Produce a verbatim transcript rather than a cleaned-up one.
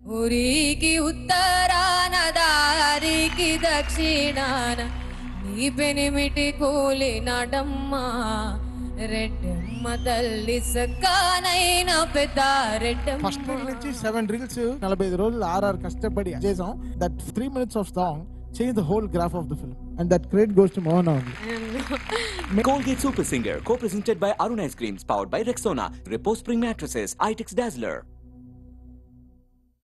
ఊరికి ఉత్తరాన దారికి దక్షిణాన నీ పెనిమిటి కూలి నడమ్మా రెడ్డమ్మ తల్లి సక్కానైన పెద్ద రెడ్డమ్మ. ఫస్ట్ రీల్ నుంచి సెవెన్ రీల్స్ నలభై ఐదు రోజులు ఆర్ఆర్ కష్టపడి చేసాం. That three minutes of song change the whole graph of the film, and that credit goes to Mohan only. Colgate Super Singer, co-presented by Arun Ice Creams, powered by Rexona, Repose Spring Mattresses, Itex Dazzler.